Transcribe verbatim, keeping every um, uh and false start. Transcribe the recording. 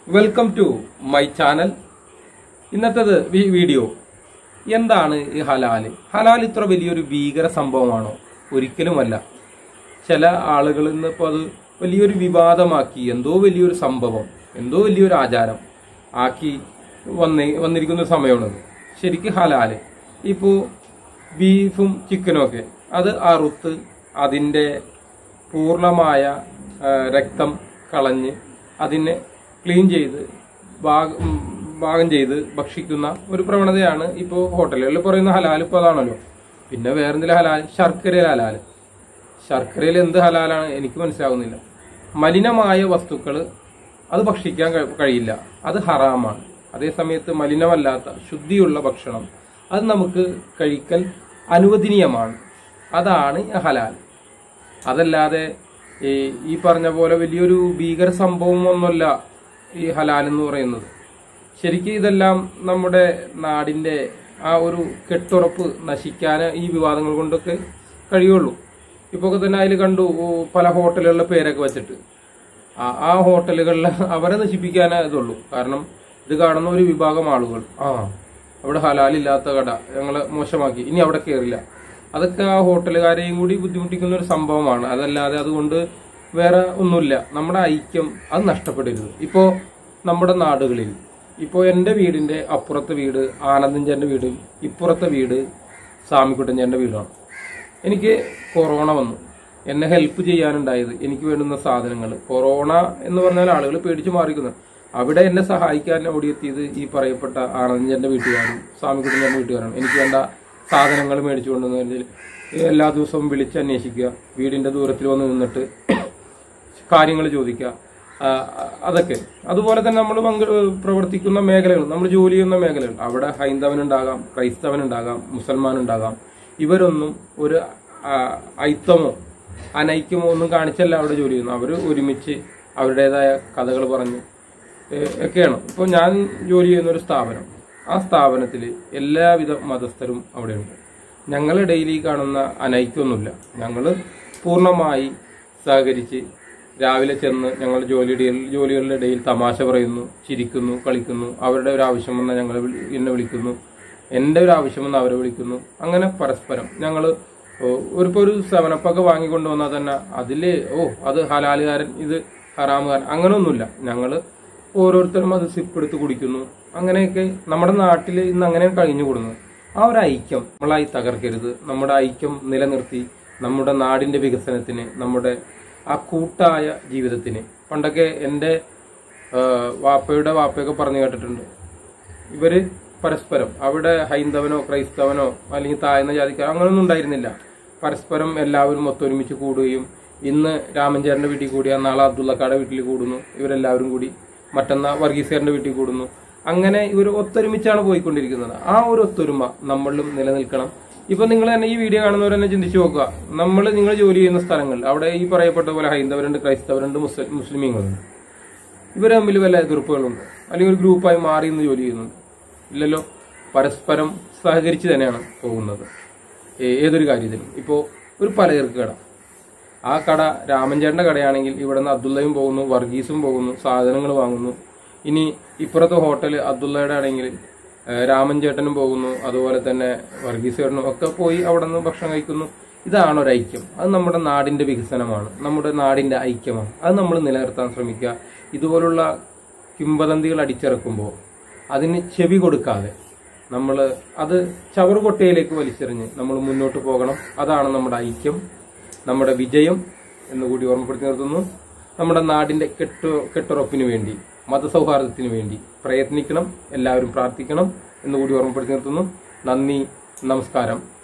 Welcome to my channel. ഇന്നത്തെ video എന്താണ് ഈ ഹലാൽ? ഹലാൽ ഇത്ര വലിയൊരു ഭീകര സംഭവമാണോ? ഒരിക്കലുമല്ല. ചില ആളുകൾ ഇന്നിപ്പോൾ അത് വലിയൊരു വിവാദമാക്കി, എന്തോ വലിയൊരു സംഭവം, എന്തോ വലിയൊരു ആചാരം ആക്കി വന്ന് വന്നിരിക്കുന്ന സമയമാണത്. ശരിക്കും ഹലാൽ ഇപ്പോൾ ബീഫും ചിക്കനും ഒക്കെ അത് അറുത്ത് അതിൻ്റെ പൂർണ്ണമായ രക്തം കളഞ്ഞ് അതിനെ ക്ലീൻ ചെയ്ത് പാകം ചെയ്ത് ഭക്ഷിക്കുന്ന ഒരു പ്രവണതയാണ് ഇപ്പോൾ ഹോട്ടലുകളിൽ പറയുന്ന ഹലാൽ. ഇപ്പോൾ അതാണല്ലോ. പിന്നെ വേറെന്തെങ്കിലും ഹലാൽ? ശർക്കരയിൽ ഹലാൽ. ശർക്കരയിൽ എന്ത് ഹലാലാണ് എനിക്ക് മനസ്സിലാവുന്നില്ല. മലിനമായ വസ്തുക്കൾ അത് ഭക്ഷിക്കാൻ കഴിയില്ല, അത് ഹറാമാണ്. അതേസമയത്ത് മലിനമല്ലാത്ത ശുദ്ധിയുള്ള ഭക്ഷണം അത് നമുക്ക് കഴിക്കൽ അനുവദനീയമാണ്. അതാണ് ഹലാൽ. അതല്ലാതെ ഈ പറഞ്ഞ പോലെ വലിയൊരു ഭീകര സംഭവം ഒന്നുമല്ല ഈ ഹലാൽ എന്ന് പറയുന്നത്. ശരിക്കും ഇതെല്ലാം നമ്മുടെ നാടിന്റെ ആ ഒരു കെട്ടുറപ്പ് നശിക്കാൻ ഈ വിവാദങ്ങൾ കൊണ്ടൊക്കെ കഴിയുള്ളൂ. ഇപ്പൊ തന്നെ അതിൽ കണ്ടു പല ഹോട്ടലുകളുടെ പേരൊക്കെ വെച്ചിട്ട് ആ ഹോട്ടലുകളിൽ അവരെ നശിപ്പിക്കാനേ ഇതുള്ളൂ. കാരണം ഇത് കാണുന്ന ഒരു വിഭാഗം ആളുകൾ ആ അവിടെ ഹലാലില്ലാത്ത കട ഞങ്ങള് മോശമാക്കി, ഇനി അവിടെ കയറില്ല. അതൊക്കെ ആ ഹോട്ടലുകാരെയും കൂടി ബുദ്ധിമുട്ടിക്കുന്ന ഒരു സംഭവമാണ്. അതല്ലാതെ അതുകൊണ്ട് വേറെ ഒന്നുമില്ല. നമ്മുടെ ഐക്യം അത് നഷ്ടപ്പെടരുത്. ഇപ്പോൾ നമ്മുടെ നാടുകളിൽ ഇപ്പോൾ എൻ്റെ വീടിൻ്റെ അപ്പുറത്തെ വീട് ആനന്ദഞ്ചേൻ്റെ വീട്, ഇപ്പുറത്തെ വീട് സ്വാമിക്കുട്ടഞ്ചേൻ്റെ വീടാണ്. എനിക്ക് കൊറോണ വന്നു. എന്നെ ഹെൽപ്പ് ചെയ്യാനുണ്ടായത് എനിക്ക് വേണ്ടുന്ന സാധനങ്ങൾ. കൊറോണ എന്ന് പറഞ്ഞാൽ ആളുകൾ പേടിച്ചു മാറിക്കുന്നു. അവിടെ എന്നെ സഹായിക്കാൻ ഓടിയെത്തിയത് ഈ പറയപ്പെട്ട ആനന്ദഞ്ചേൻ്റെ വീട്ടുകാരും സ്വാമിക്കുട്ടഞ്ചേൻ്റെ വീട്ടുകാരാണ്. എനിക്ക് വേണ്ട സാധനങ്ങൾ മേടിച്ചു കൊണ്ടുവന്നതിൽ എല്ലാ ദിവസവും വിളിച്ച് അന്വേഷിക്കുക, വീടിന്റെ ദൂരത്തിൽ വന്ന് നിന്നിട്ട് കാര്യങ്ങൾ ചോദിക്കുക, അതൊക്കെ. അതുപോലെ തന്നെ നമ്മൾ പ്രവർത്തിക്കുന്ന മേഖലകൾ, നമ്മൾ ജോലി ചെയ്യുന്ന മേഖലകൾ, അവിടെ ഹൈന്ദവനുണ്ടാകാം, ക്രൈസ്തവനുണ്ടാകാം, മുസൽമാനുണ്ടാകാം. ഇവരൊന്നും ഒരു ഐത്തമോ അനൈക്യമോ ഒന്നും കാണിച്ചല്ല അവിടെ ജോലി ചെയ്യുന്നു. അവർ ഒരുമിച്ച് അവരുടേതായ കഥകൾ പറഞ്ഞ് ഒക്കെയാണ്. ഇപ്പോൾ ഞാൻ ജോലി ചെയ്യുന്ന ഒരു സ്ഥാപനം, ആ സ്ഥാപനത്തിൽ എല്ലാവിധ മതസ്ഥരും അവിടെയുണ്ട്. ഞങ്ങളിടയിൽ ഈ കാണുന്ന അനൈക്യമൊന്നുമില്ല. ഞങ്ങൾ പൂർണ്ണമായി സഹകരിച്ച് രാവിലെ ചെന്ന് ഞങ്ങൾ ജോലിയുടെ ജോലികളുടെ ഇടയിൽ തമാശ പറയുന്നു, ചിരിക്കുന്നു, കളിക്കുന്നു. അവരുടെ ഒരു ആവശ്യം വന്നാൽ ഞങ്ങൾ എന്നെ വിളിക്കുന്നു, എൻ്റെ ഒരു ആവശ്യം വന്നാൽ അവരെ വിളിക്കുന്നു. അങ്ങനെ പരസ്പരം ഞങ്ങൾ ഒരു ഒരു സെവനപ്പൊക്കെ വാങ്ങിക്കൊണ്ടു വന്നാൽ തന്നെ അതിൽ ഓ അത് ഹലാലുകാരൻ, ഇത് ഹറാമുകാരൻ, അങ്ങനെയൊന്നുമില്ല. ഞങ്ങൾ ഓരോരുത്തരും അത് സിപ്പെടുത്ത് കുടിക്കുന്നു. അങ്ങനെയൊക്കെ നമ്മുടെ നാട്ടിൽ ഇന്ന് അങ്ങനെ കഴിഞ്ഞു കൂടുന്നത്. ആ ഒരു ഐക്യം നമ്മളായി തകർക്കരുത്. നമ്മുടെ ഐക്യം നിലനിർത്തി നമ്മുടെ നാടിന്റെ വികസനത്തിന്, നമ്മുടെ ആ കൂട്ടായ ജീവിതത്തിന്. പണ്ടൊക്കെ എൻ്റെ വാപ്പയുടെ വാപ്പയൊക്കെ പറഞ്ഞു കേട്ടിട്ടുണ്ട്, ഇവര് പരസ്പരം അവിടെ ഹൈന്ദവനോ ക്രൈസ്തവനോ അല്ലെങ്കിൽ താഴ്ന്ന ജാതിക്കാരോ അങ്ങനെയൊന്നും ഉണ്ടായിരുന്നില്ല. പരസ്പരം എല്ലാവരും ഒത്തൊരുമിച്ച് കൂടുകയും, ഇന്ന് രാമഞ്ചേരന്റെ വീട്ടിൽ കൂടിയാൽ നാളെ അബ്ദുള്ളക്കാടെ വീട്ടിൽ കൂടുന്നു, ഇവരെല്ലാവരും കൂടി മറ്റന്നാൾ വർഗീസുകാരന്റെ വീട്ടിൽ കൂടുന്നു. അങ്ങനെ ഇവർ ഒത്തൊരുമിച്ചാണ് പോയിക്കൊണ്ടിരിക്കുന്നത്. ആ ഒരു ഒത്തൊരുമ നമ്മളിലും നിലനിൽക്കണം. ഇപ്പൊ നിങ്ങൾ തന്നെ ഈ വീഡിയോ കാണുന്നവർ തന്നെ ചിന്തിച്ചു നോക്കുക. നമ്മൾ നിങ്ങൾ ജോലി ചെയ്യുന്ന സ്ഥലങ്ങൾ, അവിടെ ഈ പറയപ്പെട്ട പോലെ ഹൈന്ദവരുണ്ട്, ക്രൈസ്തവരുണ്ട്, മുസ്ലിം മുസ്ലിമീങ്ങളുണ്ട്. ഇവർ തമ്മിൽ വല്ല എതിർപ്പുകളുണ്ട്? അല്ലെങ്കിൽ ഒരു ഗ്രൂപ്പായി മാറി ഇന്ന് ജോലി ചെയ്യുന്നുണ്ട്? ഇല്ലല്ലോ. പരസ്പരം സഹകരിച്ച് തന്നെയാണ് പോകുന്നത് ഏതൊരു കാര്യത്തിലും. ഇപ്പോൾ ഒരു പലചരക്ക് കട, ആ കട രാമഞ്ചേട്ടന്റെ കടയാണെങ്കിൽ ഇവിടെ നിന്ന് അബ്ദുള്ളയും പോകുന്നു, വർഗീസും പോകുന്നു, സാധനങ്ങൾ വാങ്ങുന്നു. ഇനി ഇപ്പുറത്തെ ഹോട്ടൽ അബ്ദുള്ളയുടെ ആണെങ്കിൽ രാമൻ ചേട്ടനും പോകുന്നു, അതുപോലെ തന്നെ വർഗീസ് ചേട്ടനും ഒക്കെ പോയി അവിടെ നിന്ന് ഭക്ഷണം കഴിക്കുന്നു. ഇതാണ് ഒരു ഐക്യം. അത് നമ്മുടെ നാടിന്റെ വികസനമാണ്, നമ്മുടെ നാടിന്റെ ഐക്യമാണ്. അത് നമ്മൾ നിലനിർത്താൻ ശ്രമിക്കുക. ഇതുപോലുള്ള കിംവദന്തികൾ അടിച്ചിറക്കുമ്പോൾ അതിന് ചെവി കൊടുക്കാതെ നമ്മൾ അത് ചവറുകൊട്ടയിലേക്ക് വലിച്ചെറിഞ്ഞ് നമ്മൾ മുന്നോട്ട് പോകണം. അതാണ് നമ്മുടെ ഐക്യം, നമ്മുടെ വിജയം എന്നുകൂടി ഓർമ്മപ്പെടുത്തി നിർത്തുന്നു. നമ്മുടെ നാടിന്റെ കെട്ടു കെട്ടുറപ്പിന് വേണ്ടി, മതസൗഹാർദ്ദത്തിന് വേണ്ടി പ്രയത്നിക്കണം, എല്ലാവരും പ്രാർത്ഥിക്കണം എന്നുകൂടി ഓർമ്മപ്പെടുത്തി നിർത്തുന്നു. നന്ദി, നമസ്കാരം.